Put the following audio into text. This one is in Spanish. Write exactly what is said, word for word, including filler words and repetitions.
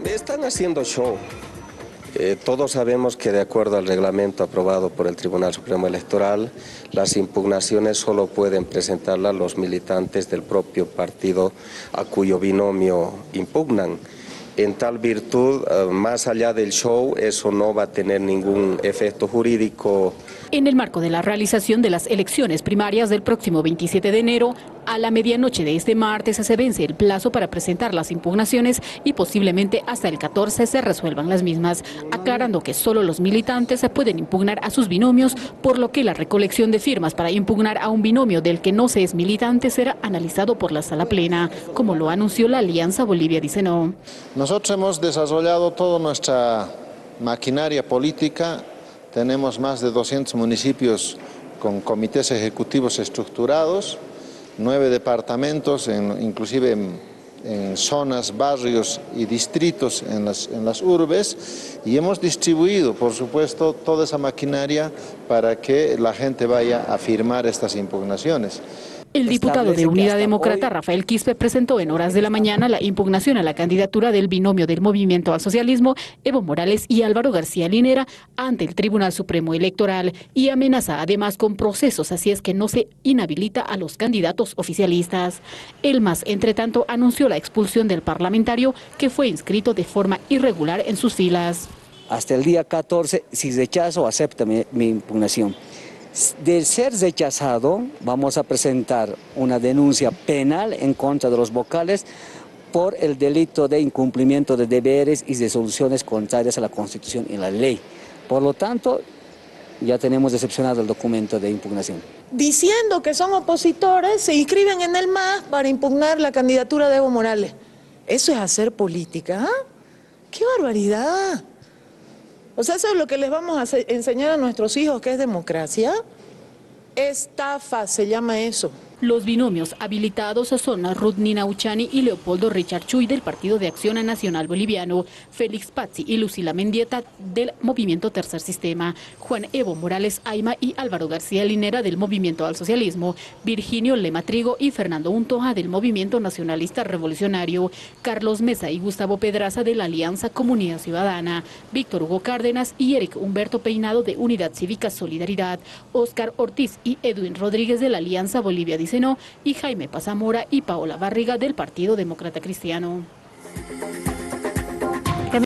Están haciendo show. Eh, todos sabemos que de acuerdo al reglamento aprobado por el Tribunal Supremo Electoral, las impugnaciones solo pueden presentarlas los militantes del propio partido a cuyo binomio impugnan. En tal virtud, eh, más allá del show, eso no va a tener ningún efecto jurídico. En el marco de la realización de las elecciones primarias del próximo veintisiete de enero, a la medianoche de este martes se vence el plazo para presentar las impugnaciones y posiblemente hasta el catorce se resuelvan las mismas, aclarando que solo los militantes se pueden impugnar a sus binomios, por lo que la recolección de firmas para impugnar a un binomio del que no se es militante será analizado por la Sala Plena, como lo anunció la Alianza Bolivia Dice No. Nosotros hemos desarrollado toda nuestra maquinaria política. Tenemos más de doscientos municipios con comités ejecutivos estructurados, nueve departamentos, en, inclusive en, en zonas, barrios y distritos en las, en las urbes, y hemos distribuido, por supuesto, toda esa maquinaria para que la gente vaya a firmar estas impugnaciones. El diputado de Unidad Demócrata, Rafael Quispe, presentó en horas de la mañana la impugnación a la candidatura del binomio del Movimiento al Socialismo, Evo Morales y Álvaro García Linera, ante el Tribunal Supremo Electoral, y amenaza además con procesos así es que no se inhabilita a los candidatos oficialistas. El M A S, entre tanto, anunció la expulsión del parlamentario que fue inscrito de forma irregular en sus filas. Hasta el día catorce, si rechazo, acepta mi, mi impugnación. De ser rechazado, vamos a presentar una denuncia penal en contra de los vocales por el delito de incumplimiento de deberes y resoluciones contrarias a la Constitución y la ley. Por lo tanto, ya tenemos decepcionado el documento de impugnación. Diciendo que son opositores, se inscriben en el M A S para impugnar la candidatura de Evo Morales. ¿Eso es hacer política? ¿Ah? ¡Qué barbaridad! O sea, ¿eso es lo que les vamos a enseñar a nuestros hijos, que es democracia? Estafa se llama eso. Los binomios habilitados son Ruth Nina Uchani y Leopoldo Richard Chuy del Partido de Acción Nacional Boliviano, Félix Pazzi y Lucila Mendieta del Movimiento Tercer Sistema, Juan Evo Morales Ayma y Álvaro García Linera del Movimiento al Socialismo, Virginio Lema Trigo y Fernando Untoja del Movimiento Nacionalista Revolucionario, Carlos Mesa y Gustavo Pedraza de la Alianza Comunidad Ciudadana, Víctor Hugo Cárdenas y Eric Humberto Peinado de Unidad Cívica Solidaridad, Óscar Ortiz y Edwin Rodríguez de la Alianza Bolivia Dice No, y Jaime Pazamora y Paola Barriga del Partido Demócrata Cristiano.